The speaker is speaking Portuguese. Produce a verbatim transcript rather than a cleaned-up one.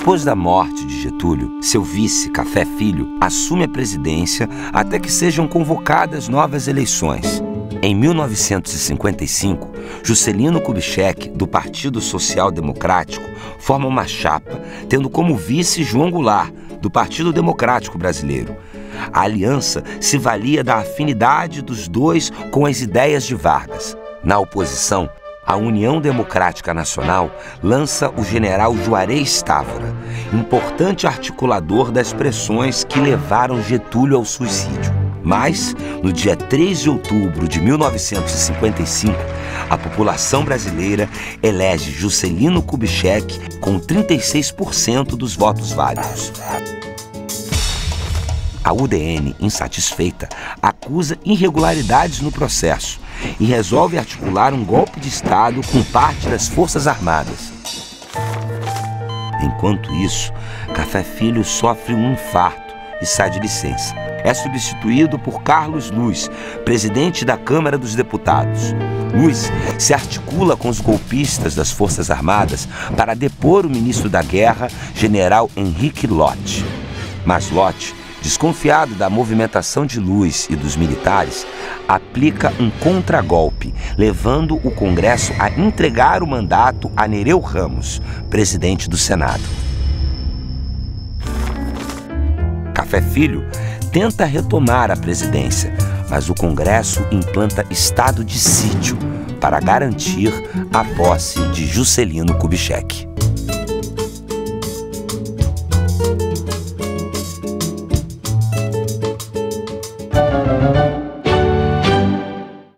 Depois da morte de Getúlio, seu vice, Café Filho, assume a presidência até que sejam convocadas novas eleições. Em mil novecentos e cinquenta e cinco, Juscelino Kubitschek, do Partido Social Democrático, forma uma chapa, tendo como vice João Goulart, do Partido Democrático Brasileiro. A aliança se valia da afinidade dos dois com as ideias de Vargas. Na oposição, a União Democrática Nacional lança o general Juarez Távora, importante articulador das pressões que levaram Getúlio ao suicídio. Mas, no dia três de outubro de mil novecentos e cinquenta e cinco, a população brasileira elege Juscelino Kubitschek com trinta e seis por cento dos votos válidos. A U D N, insatisfeita, acusa irregularidades no processo e resolve articular um golpe de Estado com parte das Forças Armadas. Enquanto isso, Café Filho sofre um infarto e sai de licença. É substituído por Carlos Luz, presidente da Câmara dos Deputados. Luz se articula com os golpistas das Forças Armadas para depor o ministro da Guerra, general Henrique Lott. Mas Lott, desconfiado da movimentação de Luz e dos militares, aplica um contragolpe, levando o Congresso a entregar o mandato a Nereu Ramos, presidente do Senado. Café Filho tenta retomar a presidência, mas o Congresso implanta estado de sítio para garantir a posse de Juscelino Kubitschek.